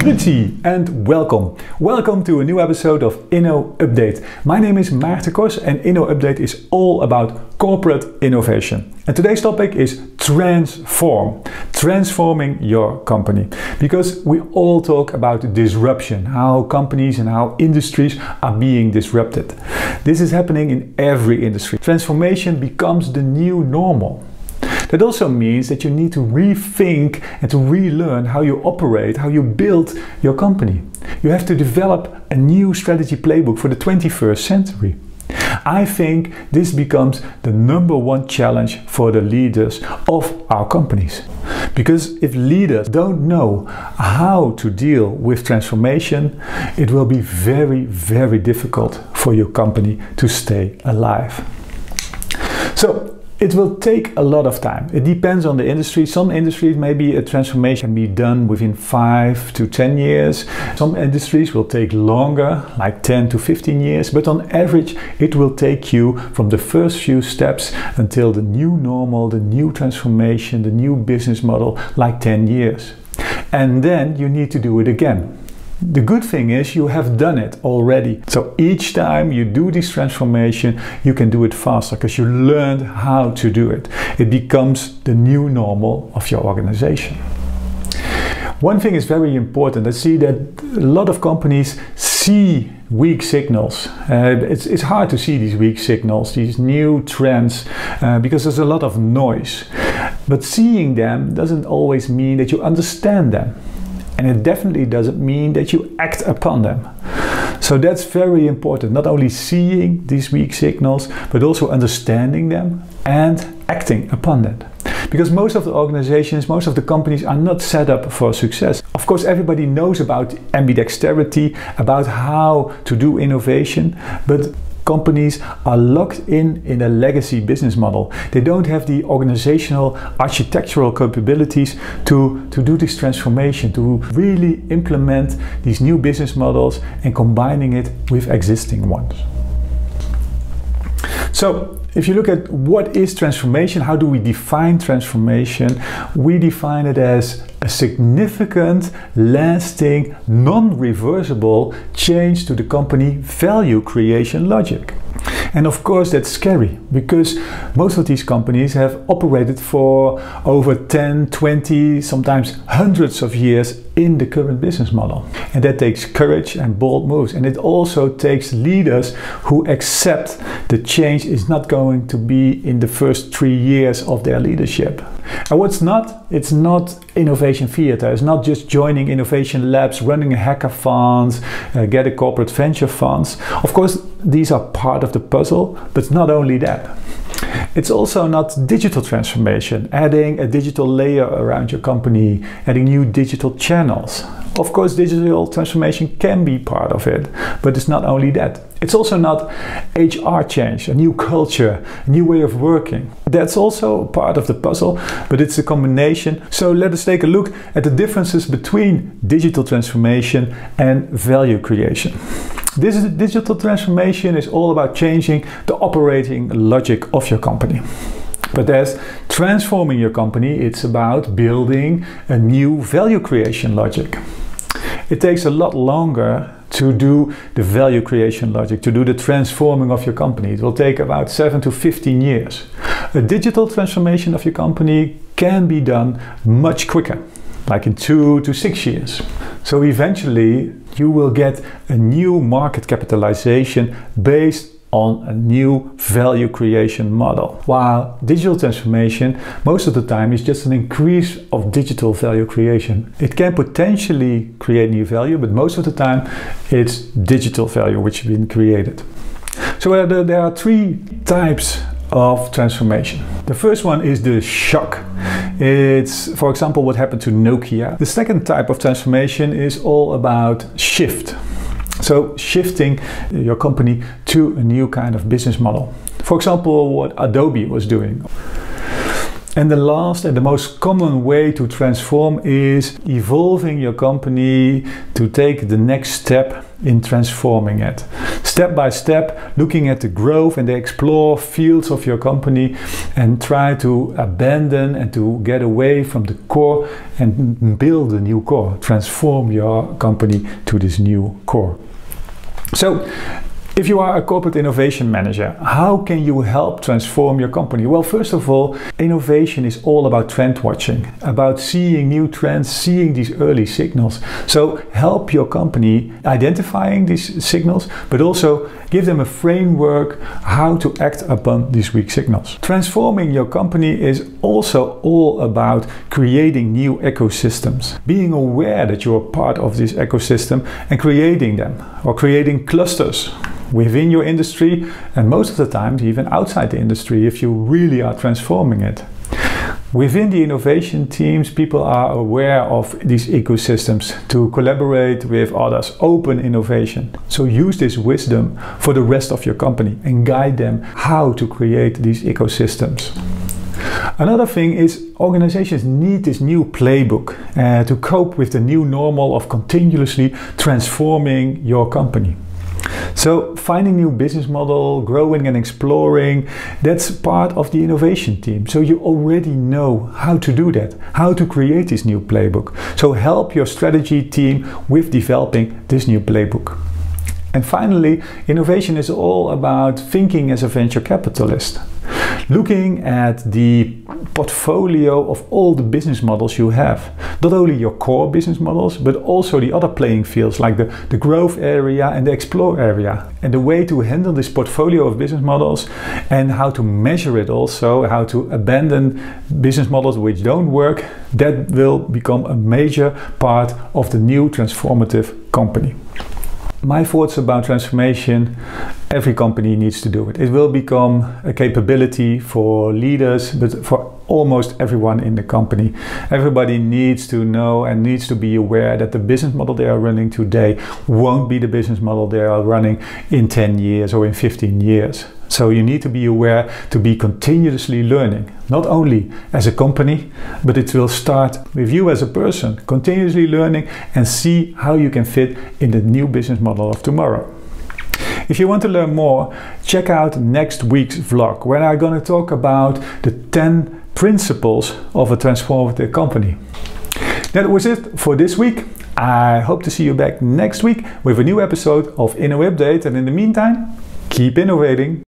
Grüezi and welcome. Welcome to a new episode of Inno Update. My name is Maarten Kors and Inno Update is all about corporate innovation. And today's topic is transforming your company. Because we all talk about disruption, how companies and how industries are being disrupted. This is happening in every industry. Transformation becomes the new normal. That also means that you need to rethink and to relearn how you operate, how you build your company. You have to develop a new strategy playbook for the 21st century. I think this becomes the #1 challenge for the leaders of our companies. Because if leaders don't know how to deal with transformation, it will be very, very difficult for your company to stay alive. So, it will take a lot of time. It depends on the industry. Some industries, maybe a transformation can be done within 5 to 10 years. Some industries will take longer, like 10 to 15 years. But on average, it will take you from the first few steps until the new normal, the new transformation, the new business model, like 10 years. And then you need to do it again. The good thing is you have done it already. So each time you do this transformation, you can do it faster because you learned how to do it. It becomes the new normal of your organization. One thing is very important. I see that a lot of companies see weak signals. It's hard to see these weak signals, these new trends, because there's a lot of noise. But seeing them doesn't always mean that you understand them. And it definitely doesn't mean that you act upon them. So that's very important, not only seeing these weak signals, but also understanding them and acting upon that. Because most of the organizations, most of the companies are not set up for success. Of course, everybody knows about ambidexterity, about how to do innovation, but companies are locked in a legacy business model. They don't have the organizational architectural capabilities to do this transformation, to really implement these new business models and combining it with existing ones. So, if you look at what is transformation, how do we define transformation? We define it as a significant, lasting, non-reversible change to the company value creation logic. And of course that's scary because most of these companies have operated for over 10, 20, sometimes hundreds of years in the current business model. And that takes courage and bold moves. And it also takes leaders who accept the change is not going to be in the first 3 years of their leadership. And what's not? It's not innovation theater. It's not just joining innovation labs, running hackathons, get a corporate venture funds. Of course, these are part of the puzzle, but not only that. It's also not digital transformation, adding a digital layer around your company, adding new digital channels. Of course, digital transformation can be part of it, but it's not only that. It's also not HR change, a new culture, a new way of working. That's also part of the puzzle, but it's a combination. So let us take a look at the differences between digital transformation and value creation. This digital transformation is all about changing the operating logic of your company. But as transforming your company, it's about building a new value creation logic. It takes a lot longer to do the value creation logic, to do the transforming of your company. It will take about 7 to 15 years. A digital transformation of your company can be done much quicker, like in 2 to 6 years. So eventually you will get a new market capitalization based on a new value creation model. While digital transformation most of the time is just an increase of digital value creation. It can potentially create new value, but most of the time it's digital value which has been created. So there are 3 types of transformation. The first one is the shock. It's, for example, what happened to Nokia. The second type of transformation is all about shift. So shifting your company to a new kind of business model. For example, what Adobe was doing. And the last and the most common way to transform is evolving your company to take the next step in transforming it. Step by step, looking at the growth and the explore fields of your company and try to abandon and to get away from the core and build a new core. Transform your company to this new core. So, if you are a corporate innovation manager, how can you help transform your company? Well, first of all, innovation is all about trend watching, about seeing new trends, seeing these early signals. So help your company identifying these signals, but also give them a framework how to act upon these weak signals. Transforming your company is also all about creating new ecosystems, being aware that you're part of this ecosystem and creating them, or creating clusters within your industry, and most of the time even outside the industry if you really are transforming it. Within the innovation teams, people are aware of these ecosystems to collaborate with others, open innovation. So use this wisdom for the rest of your company and guide them how to create these ecosystems. Another thing is organizations need this new playbook to cope with the new normal of continuously transforming your company. So finding new business model, growing and exploring, that's part of the innovation team. So you already know how to do that, how to create this new playbook. So help your strategy team with developing this new playbook. And finally, innovation is all about thinking as a venture capitalist. Looking at the portfolio of all the business models you have. Not only your core business models, but also the other playing fields like the growth area and the explore area. And the way to handle this portfolio of business models and how to measure it also, how to abandon business models which don't work, that will become a major part of the new transformative company. My thoughts about transformation, every company needs to do it. It will become a capability for leaders, but for almost everyone in the company. Everybody needs to know and needs to be aware that the business model they are running today won't be the business model they are running in 10 years or in 15 years. So you need to be aware to be continuously learning, not only as a company, but it will start with you as a person, continuously learning and see how you can fit in the new business model of tomorrow. If you want to learn more, check out next week's vlog, where I'm going to talk about the 10 principles of a transformative company. That was it for this week. I hope to see you back next week with a new episode of Inno Update, and in the meantime, keep innovating.